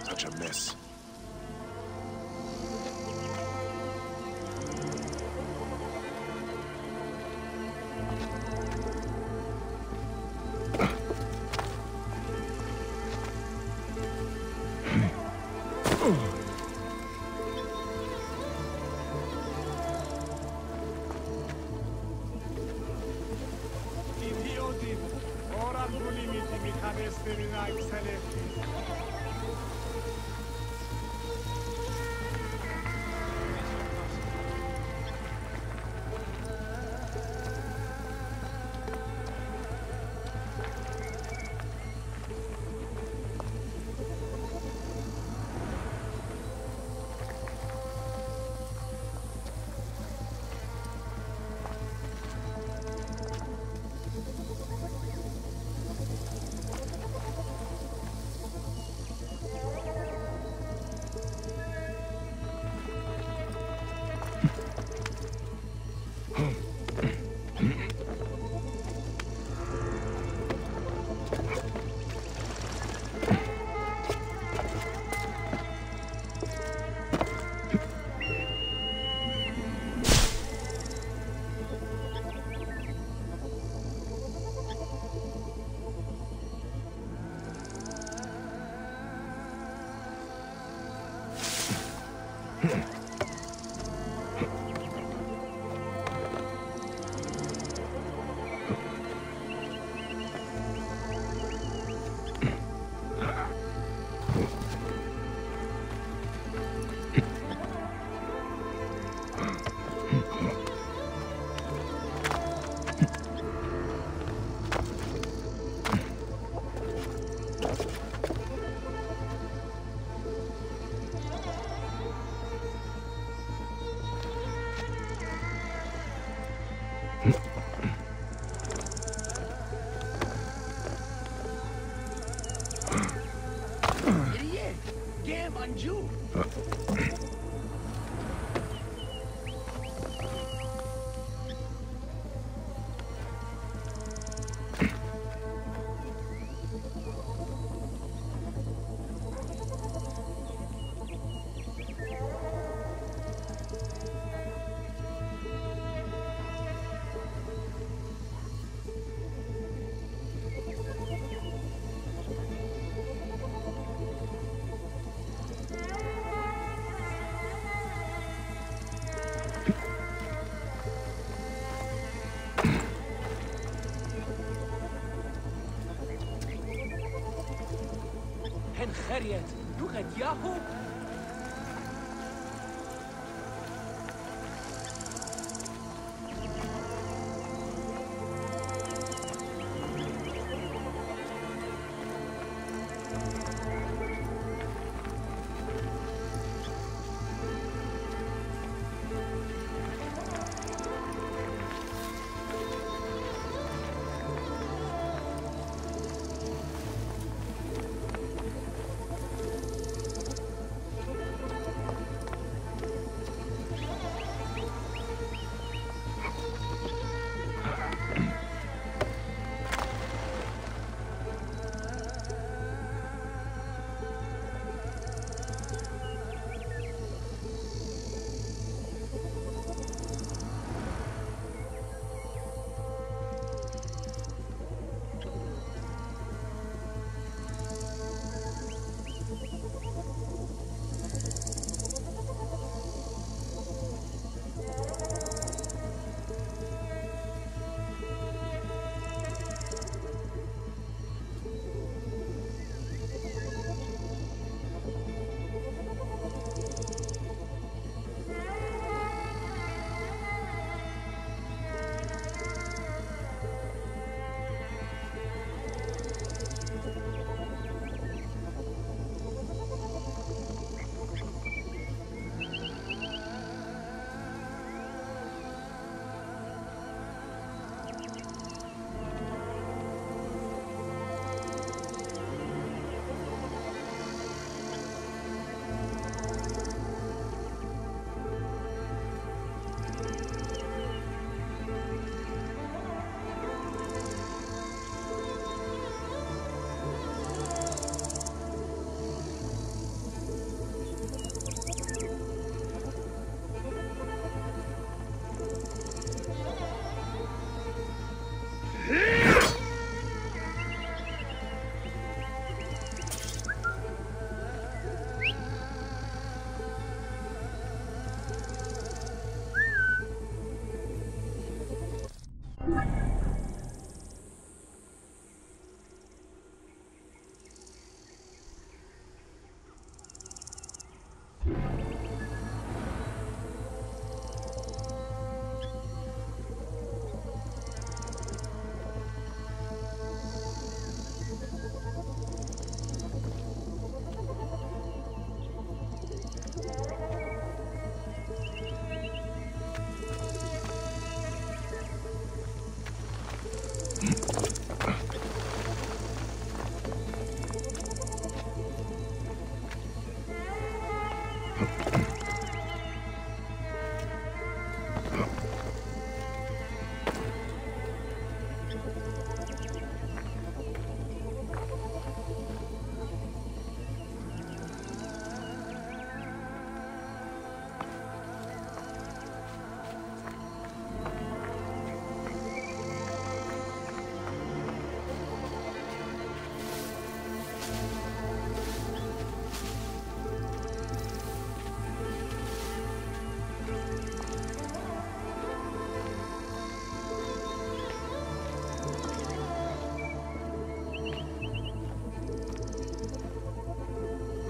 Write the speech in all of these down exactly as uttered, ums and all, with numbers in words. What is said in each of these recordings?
Such a mess. خريت لغة ياهو.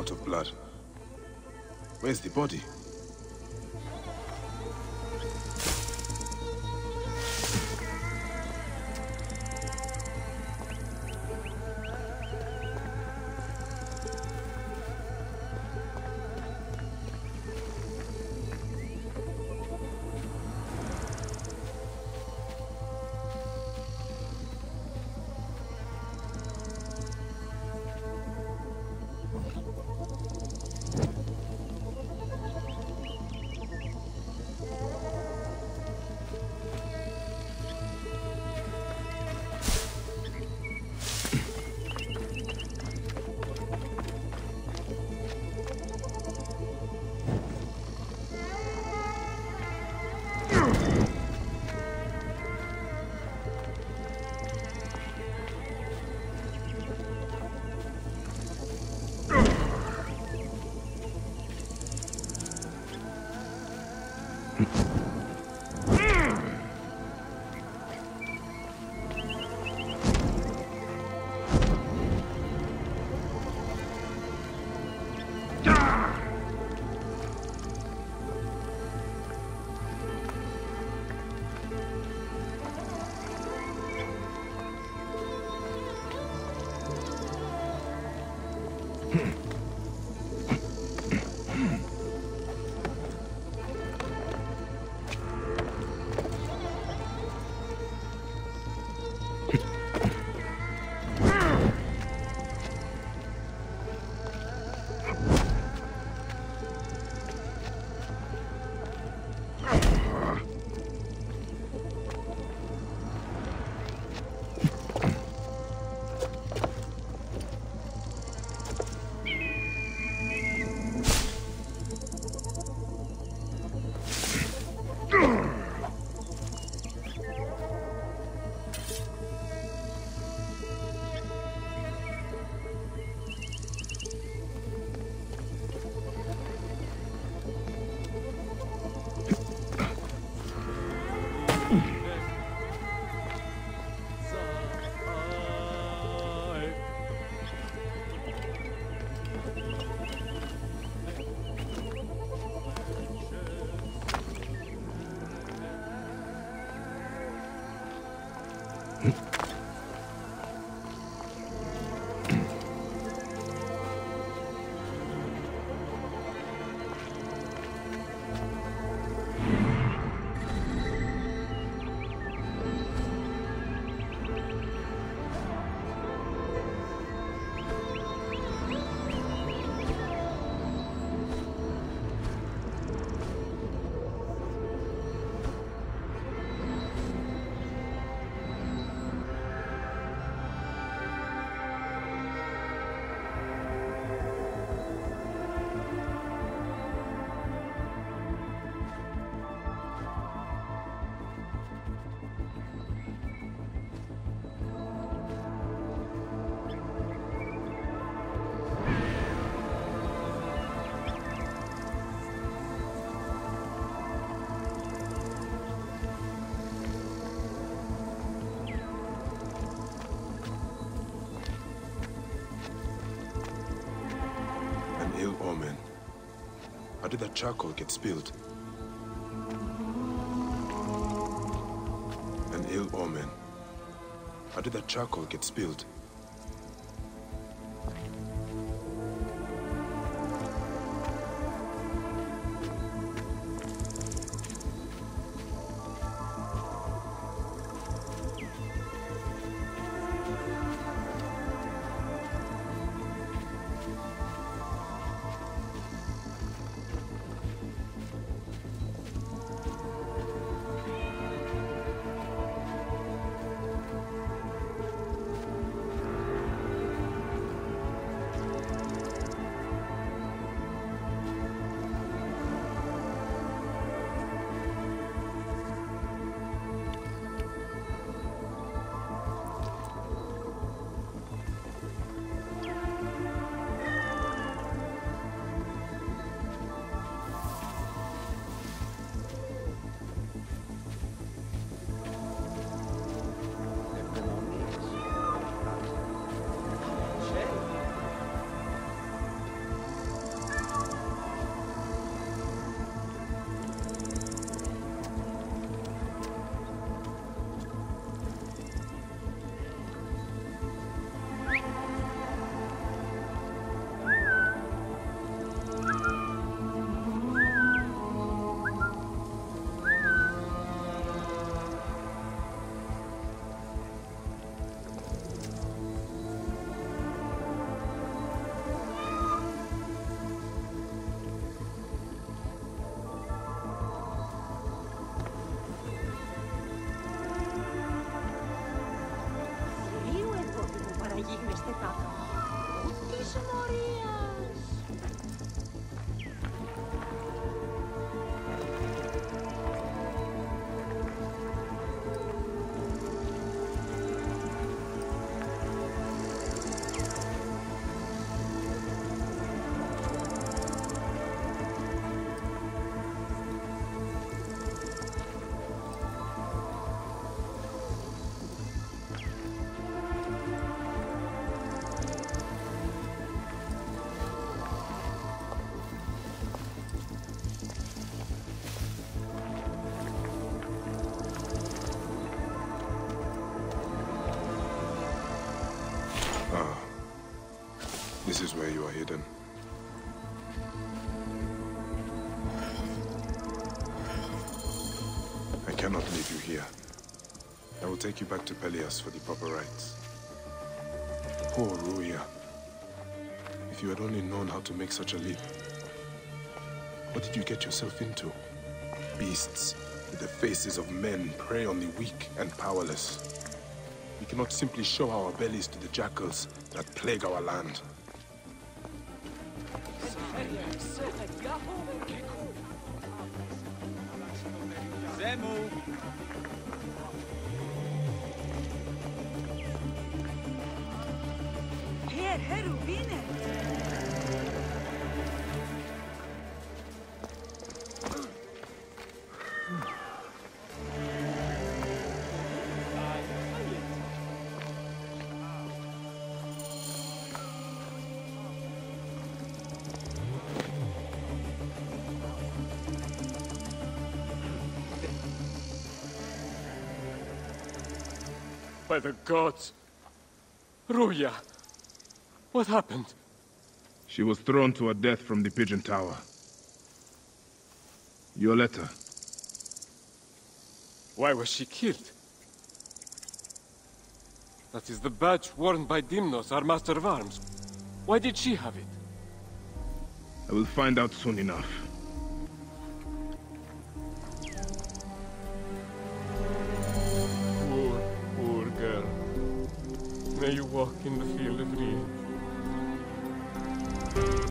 lot of blood. Where's the body? Ill omen. How did that charcoal get spilled? An ill omen. How did that charcoal get spilled? This is where you are hidden. I cannot leave you here. I will take you back to Pelias for the proper rites. Poor Ruya. If you had only known how to make such a leap. What did you get yourself into? Beasts with the faces of men prey on the weak and powerless. We cannot simply show our bellies to the jackals that plague our land. Zemu! Her, heru, vine! By the gods! Ruya! What happened? She was thrown to her death from the Pigeon Tower. Your letter. Why was she killed? That is the badge worn by Dimnos, our master of arms. Why did she have it? I will find out soon enough. Poor, poor girl. May you walk in the field of dreams.